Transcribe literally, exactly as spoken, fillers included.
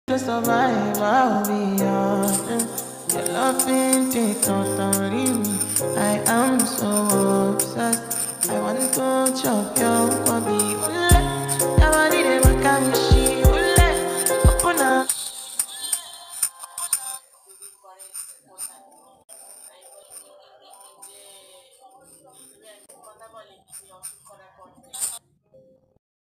To survive, I'll be honest. Your loving takes totally me. I am so obsessed.